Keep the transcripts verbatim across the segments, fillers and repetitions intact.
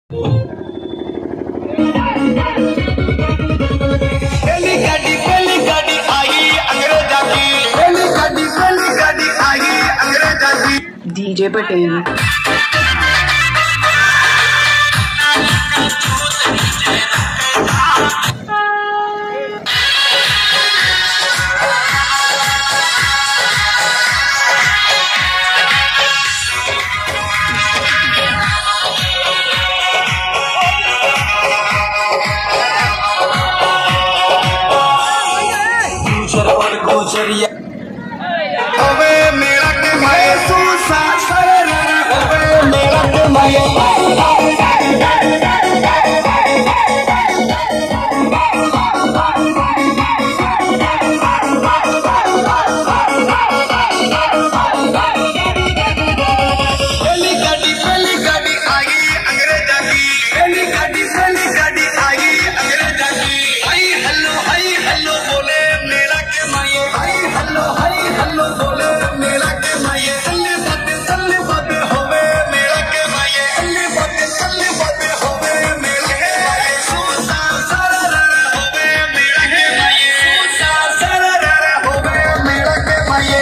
पहली गाड़ी पहली गाड़ी आई अंग्रेजा की, पहली गाड़ी पहली गाड़ी आई अंग्रेजा की। डीजे पटेल। गुजरिया होवे मेरा के माये सूसा सरे होवे मेरा के माये पहली गाड़ी पहली गाड़ी आई अंग्रेजा की, पहली गाड़ी पहली गाड़ी आई अंग्रेजा की। हाय हेलो हाय हेलो बोले मेरा के माये, हाय हेलो हाय हेलो बोले मेरा के माये। चले बातें चले बातें होवे मेरा के माये, चले बातें चले बातें होवे मेरा के माये। सूसा सारा रारा होवे मेरा के माये, सूसा सारा रारा होवे मेरा के माये।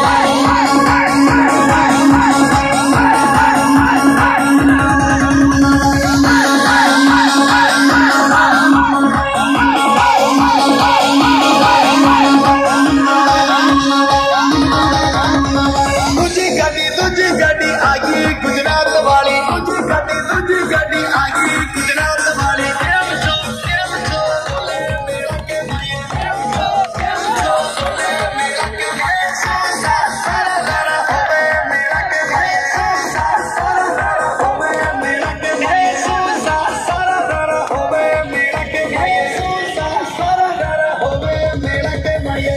दूजी गाड़ी दूजी गाड़ी आगी गुजरात वाली, दूजी गाड़ी दूजी गाड़ी आगी गुजरात वाली। प्रेम छो प्रेम छो बोले मेरा के माये, प्रेम छो प्रेम छो बोले मेरा के माये। सूसा सारा सारा होवे मेरा के माये, सूसा सारा सारा होवे मेरा के माये, सूसा सारा सारा होवे मेरा के माये, सूसा सारा सारा होवे मेरा के माये।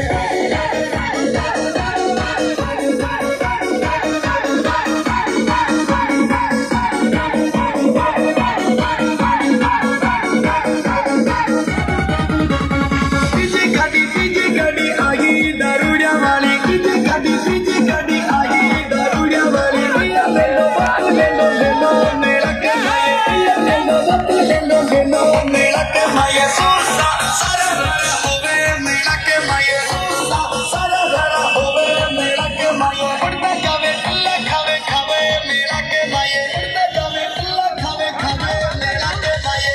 तीजी गाड़ी तीजी गाड़ी आई दारूड़िया वाली, तीजी गाड़ी तीजी गाड़ी आई दारूड़िया वाली। भैया ले लो बात ले लो ले लो मेरा के माये, भैया ले लो बात ले लो ले लो मेरा के माये। सूसा सारा सारा होवे मेरा के माये, सूसा सारा सारा होवे मेरा के माये। उड़ता जावे अल्लाह खावे खावे मेरा के माये, उड़ता जावे अल्लाह खावे खावे मेरा के माये।